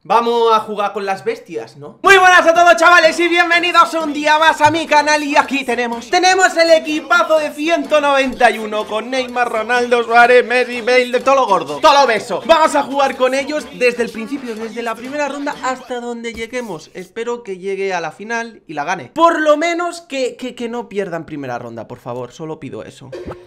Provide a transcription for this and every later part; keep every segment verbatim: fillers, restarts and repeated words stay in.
Vamos a jugar con las bestias, ¿no? Muy buenas a todos, chavales, y bienvenidos un día más a mi canal. Y aquí tenemos Tenemos el equipazo de ciento noventa y uno con Neymar, Ronaldo, Suárez, Messi, Bale, de todo lo gordo, todo lo beso. Vamos a jugar con ellos desde el principio, desde la primera ronda hasta donde lleguemos. Espero que llegue a la final y la gane. Por lo menos que, que, que no pierdan primera ronda, por favor, solo pido eso.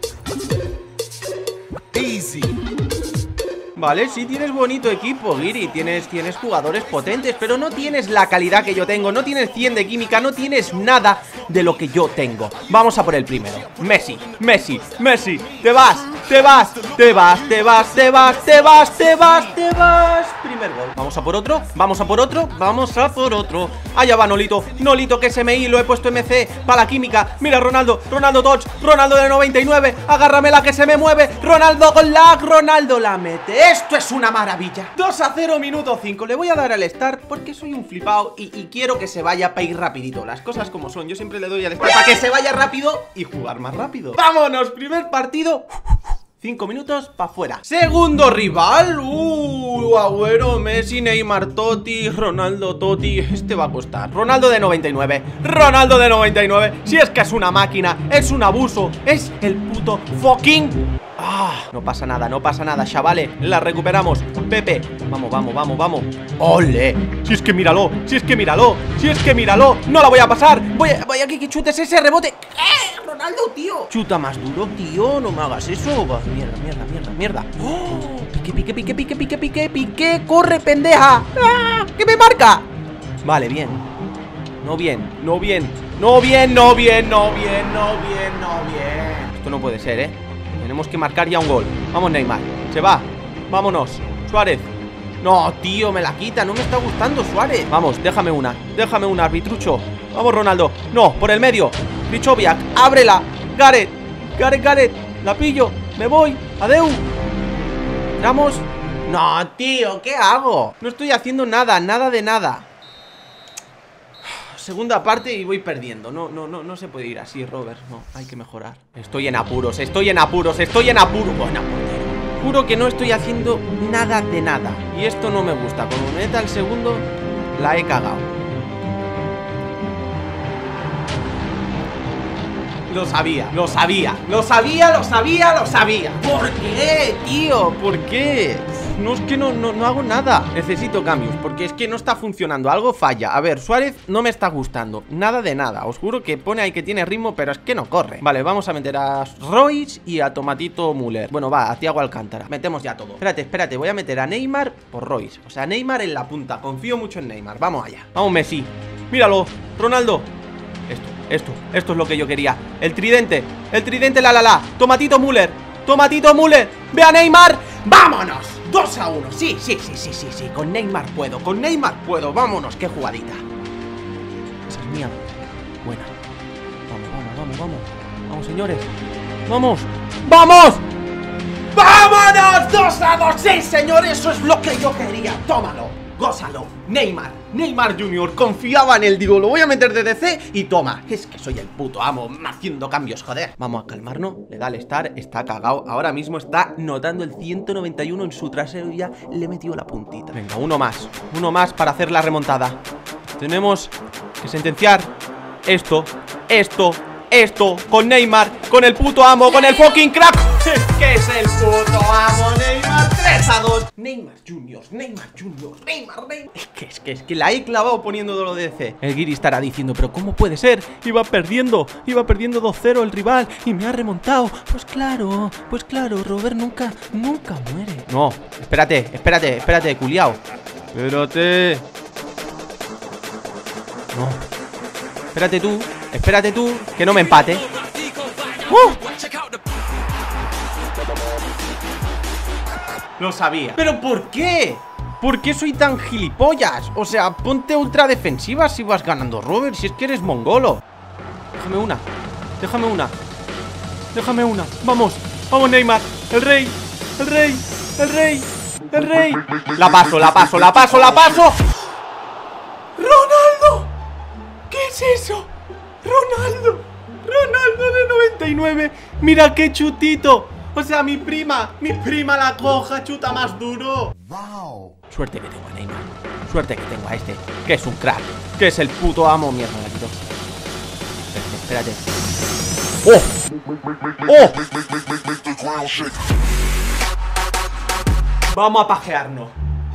Easy. Vale, sí tienes bonito equipo, Giri, tienes, tienes jugadores potentes, pero no tienes la calidad que yo tengo, no tienes cien de química, no tienes nada de lo que yo tengo. Vamos a por el primero. Messi, Messi, Messi, te vas, te vas, te vas, te vas, te vas, te vas, te vas, te vas. Primer gol. Vamos a por otro, vamos a por otro, vamos a por otro. Allá va Nolito, Nolito que S M I, lo he puesto M C para la química. Mira Ronaldo, Ronaldo touch, Ronaldo de noventa y nueve, agárramela que se me mueve. Ronaldo con lag, Ronaldo la mete. Esto es una maravilla. Dos a cero, minuto cinco. Le voy a dar al start porque soy un flipado y, y quiero que se vaya para ir rapidito. Las cosas como son, yo siempre le doy al start para que se vaya rápido y jugar más rápido. Vámonos, primer partido. Cinco minutos para afuera. Segundo rival. Uh, Agüero, Messi, Neymar, Totti, Ronaldo, Totti. Este va a costar. Ronaldo de noventa y nueve. Ronaldo de noventa y nueve. Si es que es una máquina, es un abuso, es el puto fucking. Ah, no pasa nada, no pasa nada, chavales. La recuperamos. Pepe. Vamos, vamos, vamos, vamos. ¡Ole! Si es que míralo, si es que míralo, si es que míralo. No la voy a pasar. Voy a, voy a que, que chutes ese rebote. ¡Eh! Ronaldo, tío. Chuta más duro, tío. No me hagas eso. Va, mierda, mierda, mierda, mierda. ¡Oh! Pique, pique, pique, pique, pique, pique, pique. Corre, pendeja. ¡Ah! ¿Qué me marca? Vale, bien. No bien, no bien. No bien, no bien, no bien, no bien, no bien. Esto no puede ser, ¿eh? Tenemos que marcar ya un gol. Vamos, Neymar. Se va. Vámonos. Suárez. No, tío, me la quita. No me está gustando Suárez. Vamos, déjame una. Déjame una, arbitrucho. Vamos, Ronaldo. No, por el medio. Bichoviak, ábrela. Gareth. Gareth, Gareth. La pillo. Me voy. Adeu. Entramos. No, tío, ¿qué hago? No estoy haciendo nada, nada de nada. Segunda parte y voy perdiendo. No, no, no, no se puede ir así, Robert. No, hay que mejorar. Estoy en apuros, estoy en apuros, estoy en apuros. Buena portero. Juro que no estoy haciendo nada de nada. Y esto no me gusta. Como me meta el segundo, la he cagado. Lo sabía, lo sabía, lo sabía, lo sabía, lo sabía. ¿Por qué, tío? ¿Por qué? No, es que no, no, no hago nada. Necesito cambios, porque es que no está funcionando. Algo falla. A ver, Suárez no me está gustando. Nada de nada. Os juro que pone ahí que tiene ritmo, pero es que no corre. Vale, vamos a meter a Royce y a Tomatito Müller. Bueno, va, a Thiago Alcántara. Metemos ya todo. Espérate, espérate, voy a meter a Neymar por Royce. O sea, Neymar en la punta. Confío mucho en Neymar. Vamos allá. Vamos, Messi. Míralo, Ronaldo. Esto, esto, esto es lo que yo quería. El tridente, el tridente, la la la. Tomatito Müller, Tomatito Müller. Ve a Neymar. ¡Vámonos! dos a uno, sí, sí, sí, sí, sí, sí. Con Neymar puedo, con Neymar puedo. Vámonos, qué jugadita. Esa es mía. Buena. Vamos, vamos, vamos, vamos. Vamos, señores. Vamos. ¡Vamos! ¡Vámonos! dos a dos, sí, señores. Eso es lo que yo quería. Tómalo, gózalo. Neymar, Neymar junior Confiaba en él, digo, lo voy a meter de D C y toma. Es que soy el puto amo haciendo cambios, joder. Vamos a calmarnos, le da al estar. Está cagado, ahora mismo está notando el ciento noventa y uno en su trasero y ya le metió la puntita. Venga, uno más, uno más para hacer la remontada. Tenemos que sentenciar esto, esto, esto con Neymar, con el puto amo, con el fucking crack. Es que es el puto amo, Neymar. tres a dos. Neymar junior, Neymar junior, Neymar, Neymar. Es que, es que, es que la he clavado poniendo de lo de D C. El Giri estará diciendo, pero ¿cómo puede ser? Iba perdiendo, iba perdiendo dos cero el rival y me ha remontado. Pues claro, pues claro, Robert nunca, nunca muere. No, espérate, espérate, espérate, culiao. Espérate. No. Espérate tú, espérate tú, que no me empate. ¡Uh! Lo sabía. ¿Pero por qué? ¿Por qué soy tan gilipollas? O sea, ponte ultra defensiva si vas ganando, Robert. Si es que eres mongolo. Déjame una. Déjame una. Déjame una. Vamos. Vamos, Neymar. El rey. El rey. El rey. El rey. La paso, la paso, la paso, la paso. ¡Ronaldo! ¿Qué es eso? ¡Ronaldo! ¡Ronaldo de noventa y nueve! ¡Mira qué chutito! O sea, mi prima, mi prima la coja, chuta más duro. Wow. Suerte que tengo a Neymar. Suerte que tengo a este, que es un crack, que es el puto amo. Mierda, la quito. Espérate, espérate. ¡Oh! ¡Oh! Vamos a pajearnos.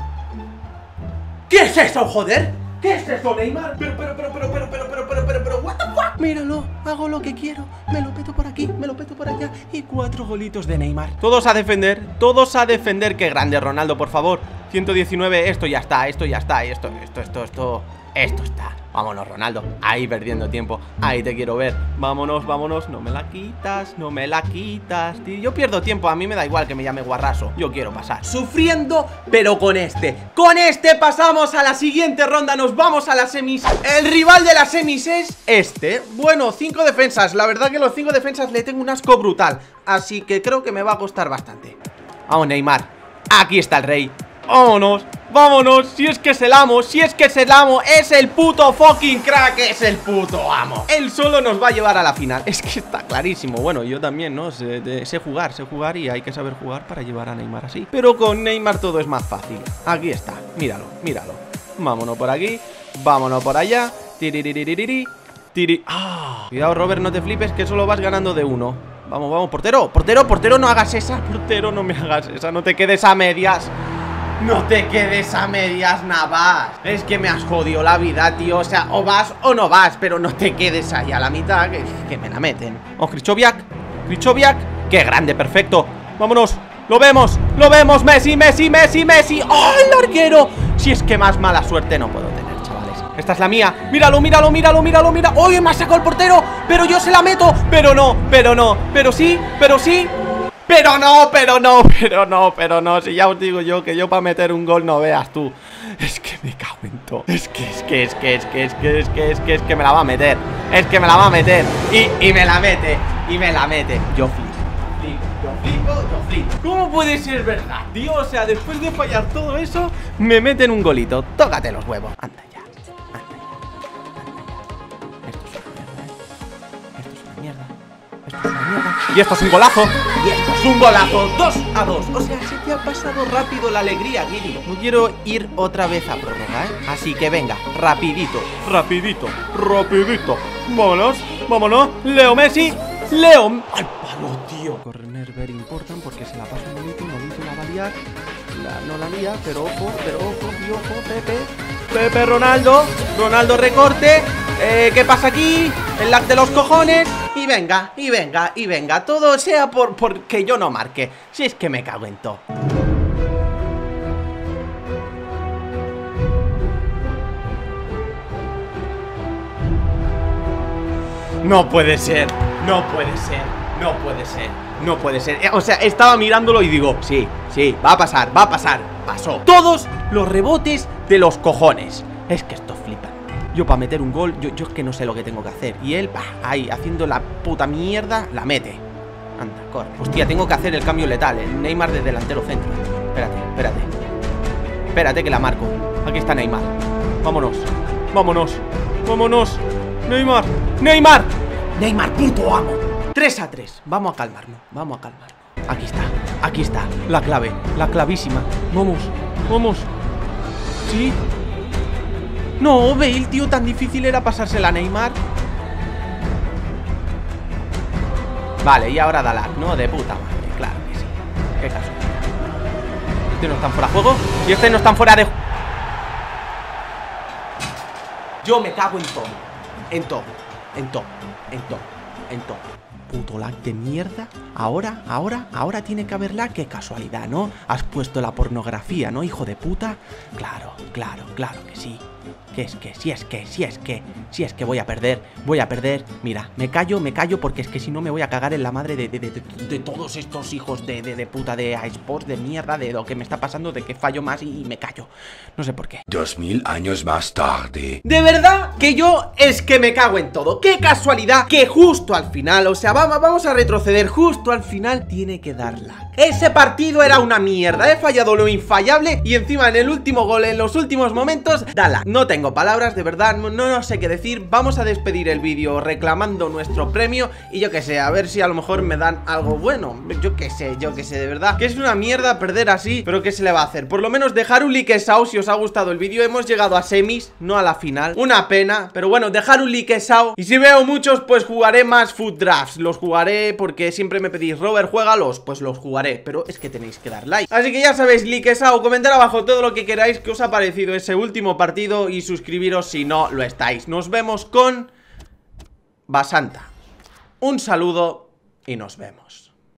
¿Qué es eso, joder? ¿Qué es eso, Neymar? Pero, pero, pero, pero, pero, pero, pero, pero, pero, pero, what the fuck? Míralo, hago lo que quiero. Me lo peto por aquí, me lo peto por allá. Y cuatro golitos de Neymar. Todos a defender, todos a defender. Qué grande, Ronaldo, por favor. ciento diecinueve, esto ya está, esto ya está. Esto, esto, esto, esto, esto está. Vámonos, Ronaldo, ahí perdiendo tiempo. Ahí te quiero ver, vámonos, vámonos. No me la quitas, no me la quitas, tío. Yo pierdo tiempo, a mí me da igual que me llame guarraso. Yo quiero pasar, sufriendo, pero con este. Con este pasamos a la siguiente ronda. Nos vamos a las semis. El rival de las semis es este. Bueno, cinco defensas, la verdad que los cinco defensas le tengo un asco brutal. Así que creo que me va a costar bastante. Vamos, Neymar, aquí está el rey. Vámonos, vámonos, si es que es el amo, si es que es el amo, es el puto fucking crack, es el puto amo. Él solo nos va a llevar a la final, es que está clarísimo. Bueno, yo también, ¿no? Sé, de, sé jugar, sé jugar y hay que saber jugar para llevar a Neymar así. Pero con Neymar todo es más fácil. Aquí está, míralo, míralo. Vámonos por aquí, vámonos por allá. Tiririririri, tiri. ¡Ah! Cuidado, Robert, no te flipes que solo vas ganando de uno. Vamos, vamos, portero, portero, portero, no hagas esa. Portero, no me hagas esa, no te quedes a medias. No te quedes a medias, Navas. Es que me has jodido la vida, tío. O sea, o vas o no vas, pero no te quedes ahí a la mitad, que, que me la meten. Oh, Krychowiak, Krychowiak. Qué grande, perfecto. Vámonos, lo vemos, lo vemos. Messi, Messi, Messi, Messi. ¡Oh, el arquero! Si es que más mala suerte no puedo tener, chavales. Esta es la mía. Míralo, míralo, míralo, míralo, míralo. ¡Oye, me ha sacado el portero! Pero yo se la meto. Pero no, pero no, pero sí, pero sí. Pero no, pero no, pero no, pero no. Si ya os digo yo que yo para meter un gol no veas tú. Es que me cago en todo. Es que, es que, es que, es que, es que, es que, es que, es que me la va a meter. Es que me la va a meter. Y, y me la mete, y me la mete. Yo flipo, yo flipo, yo flipo. ¿Cómo puede ser verdad, tío? O sea, después de fallar todo eso, me meten un golito. Tócate los huevos. Anda ya, anda ya, anda ya. Esto es una mierda. Esto es una mierda. Esto es una mierda. Y esto es un golazo. Y esto es un golazo. dos a dos. O sea, se te ha pasado rápido la alegría, Guiri. No quiero ir otra vez a prórroga, ¿eh? Así que venga, rapidito, rapidito, rapidito. Vámonos, vámonos. Leo Messi. Leo. ¡Al palo, tío! Corner very important porque se la pasa un bonito, un bonito la va a liar. La, no la lía, pero ojo, pero ojo, tío, ojo, Pepe. Pepe, Ronaldo. Ronaldo recorte. Eh, ¿qué pasa aquí? El lag de los cojones. Y venga, y venga, y venga. Todo sea por porque yo no marque. Si es que me cago en todo. No puede ser, no puede ser, no puede ser, no puede ser. O sea, estaba mirándolo y digo, sí, sí, va a pasar, va a pasar. Pasó. Todos los rebotes de los cojones. Es que esto flipa. Yo para meter un gol, yo, yo es que no sé lo que tengo que hacer. Y él, bah, ahí, haciendo la puta mierda, la mete. Anda, corre. Hostia, tengo que hacer el cambio letal. El Neymar de delantero centro. Espérate, espérate. Espérate que la marco. Aquí está Neymar. Vámonos, vámonos, vámonos. Neymar, Neymar. Neymar, puto amo. tres a tres. Vamos a calmarnos, vamos a calmarnos. Aquí está, aquí está. La clave, la clavísima. Vamos, vamos. Sí. No, Bale, tío, tan difícil era pasársela a Neymar. Vale, y ahora Dalak, ¿no? De puta madre, claro que sí. Qué caso. Este no están fuera de juego. Y este no están fuera de... Yo me cago en todo. En todo, en todo, en todo, en todo. Puto lag de mierda. Ahora, ahora, ahora tiene que haber lag. Qué casualidad, ¿no? Has puesto la pornografía, ¿no, hijo de puta? Claro, claro, claro que sí. Que es que, si es que, si es que, si es que voy a perder, voy a perder. Mira, me callo, me callo porque es que si no me voy a cagar en la madre de, de, de, de, de todos estos hijos de, de, de puta de iSports, de mierda, de lo que me está pasando, de que fallo más y, y me callo. No sé por qué. Dos mil años más tarde. De verdad que yo es que me cago en todo. Qué casualidad que justo al final, o sea, vamos, vamos a retroceder, justo al final tiene que dar lag. Ese partido era una mierda, he fallado lo infallable y encima en el último gol, en los últimos momentos, da lag. No tengo palabras, de verdad, no, no sé qué decir. decir, vamos a despedir el vídeo reclamando nuestro premio. Y yo que sé, a ver si a lo mejor me dan algo bueno. Yo que sé, yo que sé, de verdad que es una mierda perder así, pero ¿qué se le va a hacer? Por lo menos dejar un like sao si os ha gustado el vídeo. Hemos llegado a semis, no a la final. Una pena, pero bueno, dejar un like sao. Y si veo muchos, pues jugaré más Food Drafts. Los jugaré porque siempre me pedís, Robert, juégalos, pues los jugaré. Pero es que tenéis que dar like. Así que ya sabéis, like sao, comentar abajo todo lo que queráis, que os ha parecido ese último partido, y suscribiros si no lo estáis. Nos vemos con Basanta. Un saludo y nos vemos.